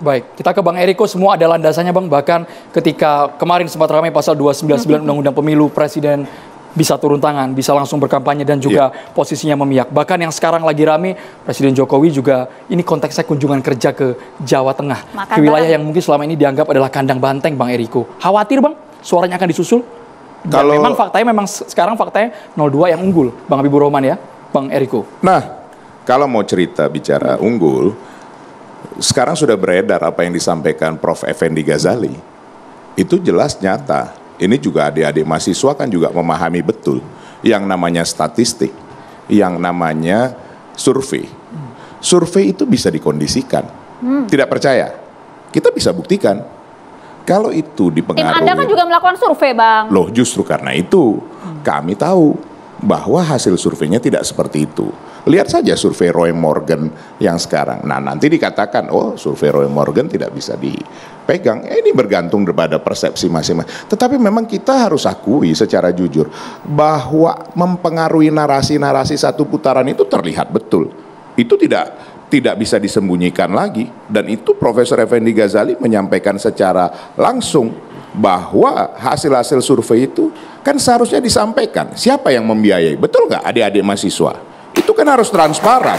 Baik, kita ke Bang Eriko, semua ada landasannya Bang. Bahkan ketika kemarin sempat ramai pasal 299 Undang-Undang Pemilu, Presiden bisa turun tangan, bisa langsung berkampanye dan juga posisinya memihak. Bahkan yang sekarang lagi rame, Presiden Jokowi juga ini konteksnya kunjungan kerja ke Jawa Tengah. Ke wilayah yang mungkin selama ini dianggap adalah kandang banteng Bang Eriko. Khawatir Bang, suaranya akan disusul? Dan memang sekarang faktanya 02 yang unggul, Bang Habibur Rahman ya, Bang Eriko. Nah, kalau mau cerita bicara unggul, sekarang sudah beredar apa yang disampaikan Prof. Effendi Ghazali. Itu jelas nyata. Ini juga adik-adik mahasiswa kan juga memahami betul yang namanya statistik, yang namanya survei. Survei itu bisa dikondisikan. Tidak percaya? Kita bisa buktikan. Kalau itu dipengaruhi. Tim Anda kan juga melakukan survei, Bang. Loh, justru karena itu kami tahu bahwa hasil surveinya tidak seperti itu. Lihat saja survei Roy Morgan yang sekarang. Nah, nanti dikatakan, oh survei Roy Morgan tidak bisa dipegang. Ini bergantung kepada persepsi masing-masing. Tetapi memang kita harus akui secara jujur bahwa mempengaruhi narasi-narasi satu putaran itu terlihat betul. Itu tidak bisa disembunyikan lagi. Dan itu Profesor Effendi Ghazali menyampaikan secara langsung bahwa hasil-hasil survei itu kan seharusnya disampaikan. Siapa yang membiayai? Betul nggak adik-adik mahasiswa? Itu kan harus transparan.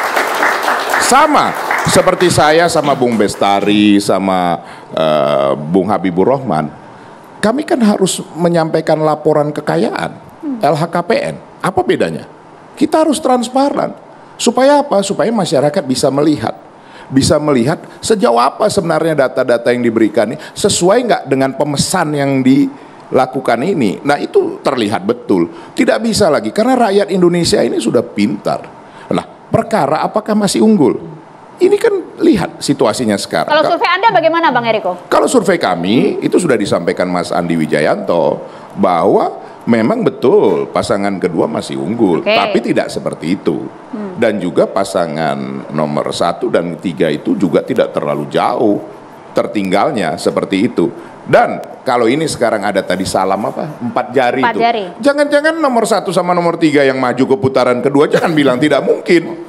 Sama seperti saya sama Bung Bestari, sama Bung Habibur Rahman. Kami kan harus menyampaikan laporan kekayaan, LHKPN. Apa bedanya? Kita harus transparan. Supaya apa? Supaya masyarakat bisa melihat. Bisa melihat sejauh apa sebenarnya data-data yang diberikan ini sesuai nggak dengan pemesan yang dilakukan ini. Nah itu terlihat betul. Tidak bisa lagi karena rakyat Indonesia ini sudah pintar. Nah perkara apakah masih unggul? Ini kan lihat situasinya sekarang. Kalau survei Anda bagaimana Bang Eriko? Kalau survei kami itu sudah disampaikan Mas Andi Wijayanto bahwa memang betul pasangan kedua masih unggul, tapi tidak seperti itu. Dan juga pasangan nomor 1 dan 3 itu juga tidak terlalu jauh tertinggalnya seperti itu. Dan kalau ini sekarang ada tadi salam apa? 4 jari itu. Jangan-jangan nomor 1 sama nomor 3 yang maju ke putaran kedua jangan bilang tidak mungkin.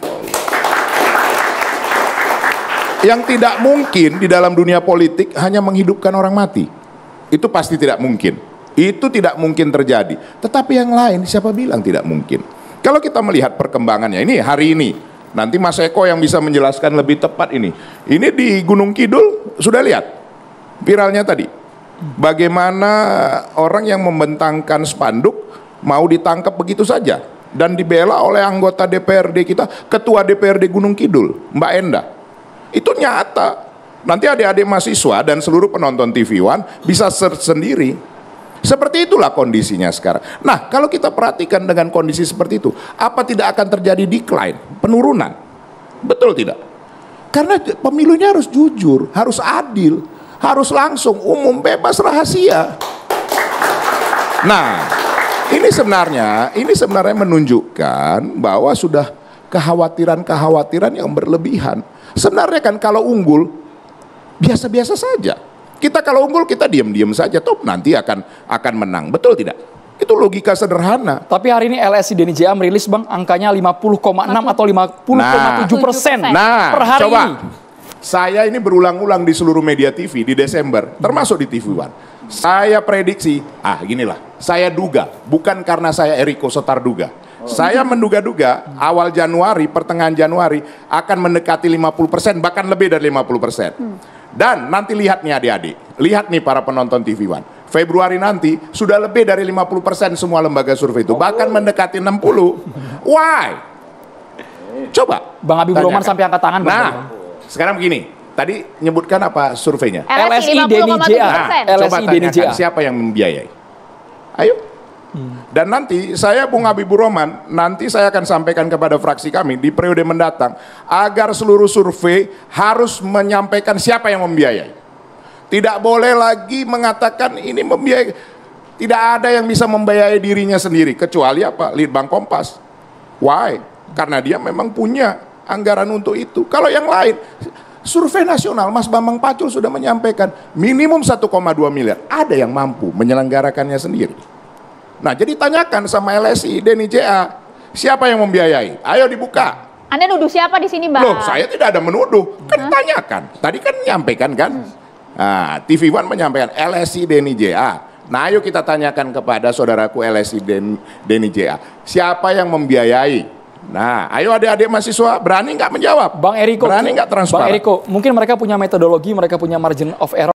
Yang tidak mungkin di dalam dunia politik hanya menghidupkan orang mati. Itu pasti tidak mungkin. Itu tidak mungkin terjadi. Tetapi yang lain siapa bilang tidak mungkin? Kalau kita melihat perkembangannya ini hari ini. Nanti Mas Eko yang bisa menjelaskan lebih tepat ini. Ini di Gunung Kidul sudah lihat viralnya tadi. Bagaimana orang yang membentangkan spanduk mau ditangkap begitu saja. Dan dibela oleh anggota DPRD kita, Ketua DPRD Gunung Kidul, Mbak Enda. Itu nyata. Nanti adik-adik mahasiswa dan seluruh penonton TV One bisa search sendiri. Seperti itulah kondisinya sekarang. Nah, kalau kita perhatikan dengan kondisi seperti itu, apa tidak akan terjadi decline, penurunan? Betul tidak? Karena pemilunya harus jujur, harus adil, harus langsung, umum, bebas, rahasia. Nah, ini sebenarnya menunjukkan bahwa sudah kekhawatiran-kekhawatiran yang berlebihan. Sebenarnya kan kalau unggul biasa-biasa saja. Kita kalau unggul kita diam-diam saja, toh nanti akan menang. Betul tidak? Itu logika sederhana. Tapi hari ini LSI Denny Ja merilis Bang angkanya 50,6 atau 50,7% per hari coba. ini. Saya ini berulang-ulang di seluruh media TV di Desember, termasuk di TV One. Saya prediksi, ginilah, saya duga, bukan karena saya Eriko Sotarduga. Saya menduga-duga awal Januari, pertengahan Januari akan mendekati 50%, bahkan lebih dari 50%. Dan nanti lihat nih adik-adik, lihat nih para penonton TV One. Februari nanti sudah lebih dari 50% semua lembaga survei itu, bahkan mendekati 60. Why? Coba. Bang Habibur Rahman sampai angkat tangan. Nah, sekarang begini, tadi nyebutkan apa surveinya? LSI Denny Ja. Coba tanyakan siapa yang membiayai? Ayo. Dan nanti saya Bung Habibur Rahman, nanti saya akan sampaikan kepada fraksi kami di periode mendatang agar seluruh survei harus menyampaikan siapa yang membiayai. Tidak boleh lagi mengatakan ini membiayai. Tidak ada yang bisa membiayai dirinya sendiri kecuali apa? Litbang Kompas. Why? Karena dia memang punya anggaran untuk itu. Kalau yang lain, survei nasional Mas Bambang Pacul sudah menyampaikan minimum 1,2 miliar. Ada yang mampu menyelenggarakannya sendiri. Nah, jadi tanyakan sama LSI Denny Ja, siapa yang membiayai? Ayo dibuka. Anda nuduh siapa di sini, Bang? Loh, saya tidak ada menuduh. Kan tanyakan. Tadi kan menyampaikan kan. Nah, TV One menyampaikan LSI Denny JA. Nah, ayo kita tanyakan kepada saudaraku LSI Denny JA. Siapa yang membiayai? Nah, ayo adik-adik mahasiswa berani nggak menjawab? Bang Eriko, berani nggak transparan? Bang Eriko, mungkin mereka punya metodologi, mereka punya margin of error.